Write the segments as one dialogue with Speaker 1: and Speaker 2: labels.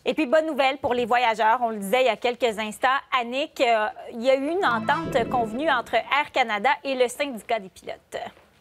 Speaker 1: Et puis, bonne nouvelle pour les voyageurs. On le disait il y a quelques instants. Annick, il y a eu une entente convenue entre Air Canada et le syndicat des pilotes.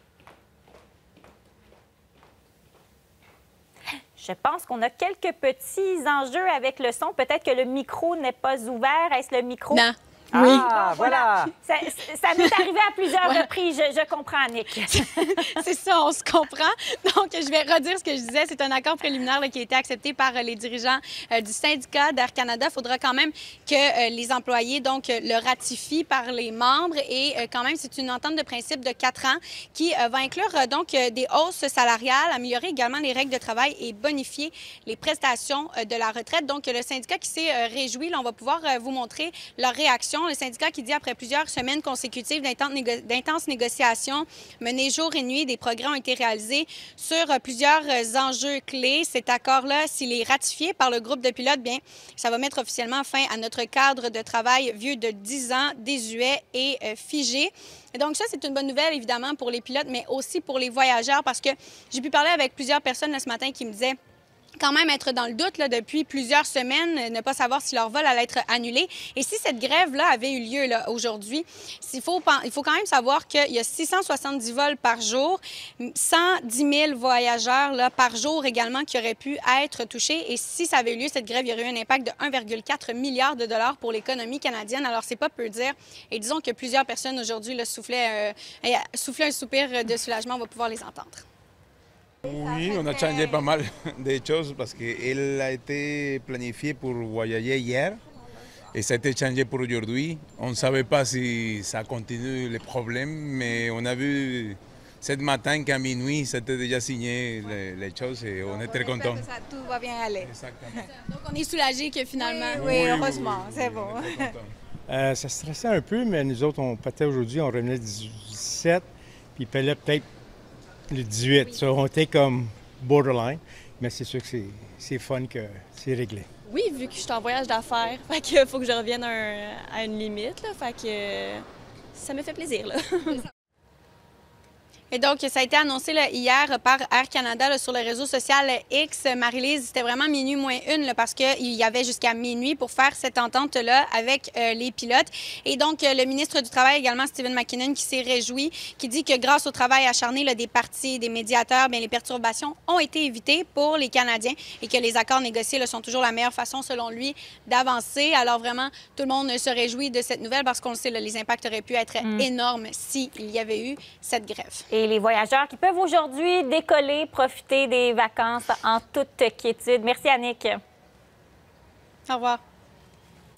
Speaker 1: Je pense qu'on a quelques petits enjeux avec le son. Peut-être que le micro n'est pas ouvert. Est-ce le micro?
Speaker 2: Non.
Speaker 1: Ah,
Speaker 3: Oui.
Speaker 1: voilà. Ça m'est arrivé à plusieurs reprises. Je comprends, Annick.
Speaker 2: C'est ça, on se comprend. Donc, je vais redire ce que je disais. C'est un accord préliminaire là, qui a été accepté par les dirigeants du syndicat d'Air Canada. Il faudra quand même que les employés donc le ratifient par les membres. Et quand même, c'est une entente de principe de 4 ans qui va inclure donc des hausses salariales, améliorer également les règles de travail et bonifier les prestations de la retraite. Donc, le syndicat qui s'est réjoui, là, on va pouvoir vous montrer leur réaction. Le syndicat qui dit, après plusieurs semaines consécutives d'intenses négociations menées jour et nuit, des progrès ont été réalisés sur plusieurs enjeux clés. Cet accord-là, s'il est ratifié par le groupe de pilotes, bien, ça va mettre officiellement fin à notre cadre de travail vieux de 10 ans, désuet et figé. Et donc ça, c'est une bonne nouvelle, évidemment, pour les pilotes, mais aussi pour les voyageurs, parce que j'ai pu parler avec plusieurs personnes là, ce matin qui me disaient quand même être dans le doute là, depuis plusieurs semaines, ne pas savoir si leur vol allait être annulé. Et si cette grève-là avait eu lieu aujourd'hui, il faut quand même savoir qu'il y a 670 vols par jour, 110 000 voyageurs là, par jour également qui auraient pu être touchés. Et si ça avait eu lieu, cette grève, il y aurait eu un impact de 1,4 milliard de dollars pour l'économie canadienne. Alors, c'est pas peu dire. Et disons que plusieurs personnes aujourd'hui soufflaient un soupir de soulagement. On va pouvoir les entendre.
Speaker 4: Oui, on a changé pas mal de choses parce qu'elle a été planifiée pour voyager hier et ça a été changé pour aujourd'hui. On ne savait pas si ça continue les problèmes, mais on a vu ce matin qu'à minuit, c'était déjà signé les choses et on est très contents.
Speaker 2: Tout va bien aller.
Speaker 4: Exactement.
Speaker 2: Donc, on est soulagés que finalement...
Speaker 3: Oui, heureusement, c'est bon.
Speaker 5: Ça stressait un peu, mais nous autres, on partait aujourd'hui, on revenait le 17, puis il fallait peut-être le 18. Oui. Ça, on était comme borderline, mais c'est sûr que c'est fun que c'est réglé.
Speaker 6: Oui, vu que je suis en voyage d'affaires, fait que faut que je revienne à une limite, là, fait que ça me fait plaisir, là.
Speaker 2: Et donc, ça a été annoncé là, hier par Air Canada là, sur le réseau social X. Marie-Lise, c'était vraiment minuit moins une là, parce qu'il y avait jusqu'à minuit pour faire cette entente-là avec les pilotes. Et donc, le ministre du Travail également, Stephen McKinnon, qui s'est réjoui, qui dit que grâce au travail acharné là, des partis, des médiateurs, bien, les perturbations ont été évitées pour les Canadiens et que les accords négociés là, sont toujours la meilleure façon, selon lui, d'avancer. Alors vraiment, tout le monde se réjouit de cette nouvelle parce qu'on le sait, là, les impacts auraient pu être énormes s'il y avait eu cette grève.
Speaker 1: Et les voyageurs qui peuvent aujourd'hui décoller, profiter des vacances en toute quiétude. Merci, Annick.
Speaker 2: Au revoir.